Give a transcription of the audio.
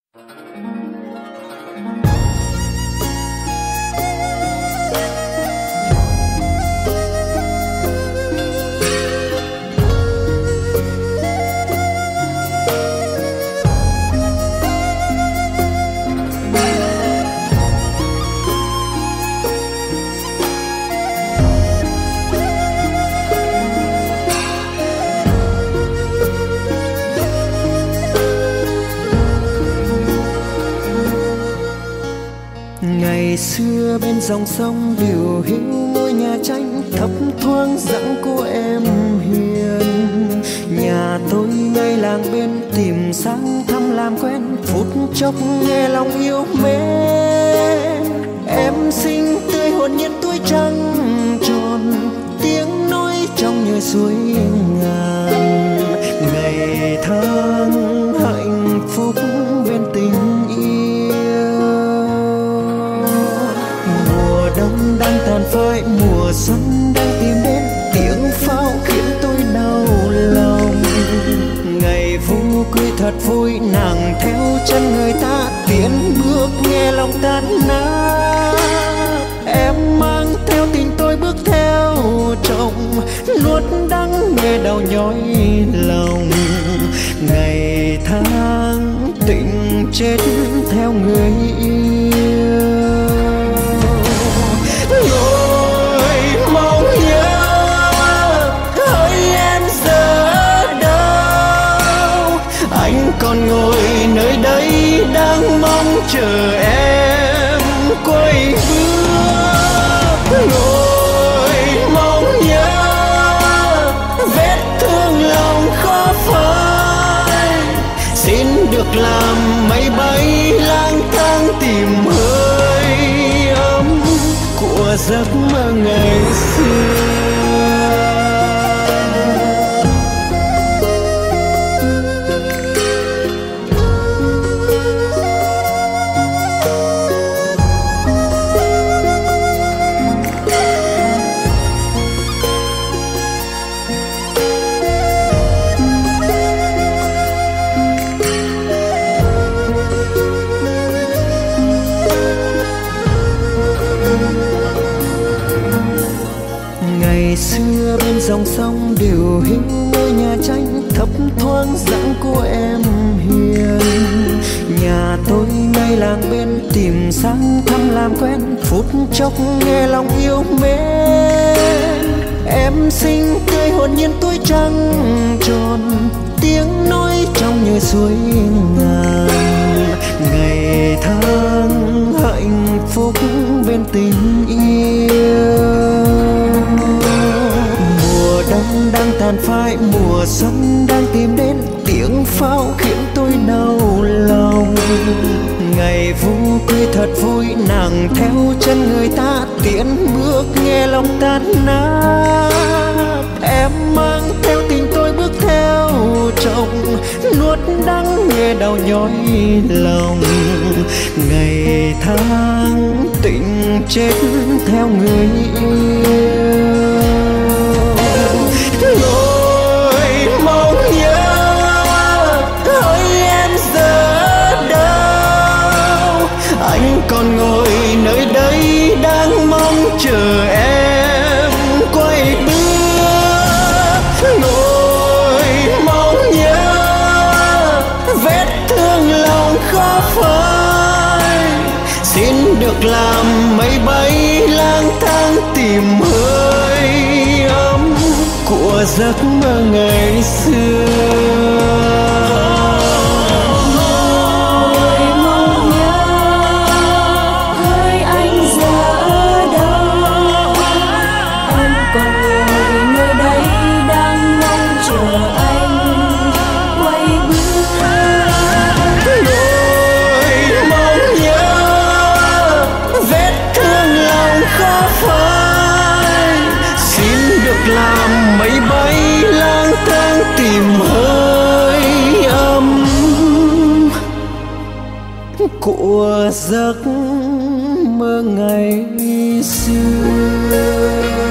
Ngày xưa bên dòng sông điều hiu ngôi nhà tranh thấp thoáng dãng cô em hiền. Nhà tôi ngay làng bên tìm sang thăm làm quen, phút chốc nghe lòng yêu mến. Em xinh tươi hồn nhiên tuổi trăng tròn, tiếng nói trong như suối ngàn. Ngày tháng hạnh phúc bên tình yêu, mùa đông đang tàn phai, mùa xuân đang tìm đến, tiếng pháo khiến tôi đau lòng. Ngày vui cười thật vui, nàng theo chân người ta tiến bước nghe lòng tan nát. Em mang theo tình tôi bước theo chồng, nuốt đắng nghe đau nhói lòng. Ngày tháng tình chết theo người yêu, nỗi mong nhớ hỡi em giờ đâu. Anh còn ngồi nơi đây đang mong chờ em quay bước. Nỗi mong nhớ vết thương lòng khó phai, xin được làm mây bay lang thang tìm hơi ấm của giấc mơ ngày xưa. Ngày xưa bên dòng sông điều hiu ngôi nhà tranh thấp thoáng dãng cô em hiền. Nhà tôi ngay làng bên tìm sang thăm làm quen, phút chốc nghe lòng yêu mến. Em xinh tươi hồn nhiên tuổi trăng tròn, tiếng nói trong như suối ngàn. Ngày tháng hạnh phúc bên tình yêu, mùa đông đang tàn phai, mùa xuân đang tìm đến, tiếng pháo khiến tôi đau lòng. Ngày vui cười thật vui, nàng theo chân người ta tiến bước nghe lòng tan nát. Em mang theo tình tôi bước theo chồng, nuốt đắng nghe đau nhói lòng. Ngày tháng tình chết theo người yêu, nỗi mong nhớ hỡi em giờ đâu. Anh còn ngồi nơi đây đang mong chờ em quay bước. Nỗi mong nhớ vết thương lòng khó phai, xin được làm mây bay lang thang tìm hơi ấm của giấc mơ ngày xưa. Làm mây bay lang thang tìm hơi ấm của giấc mơ ngày xưa.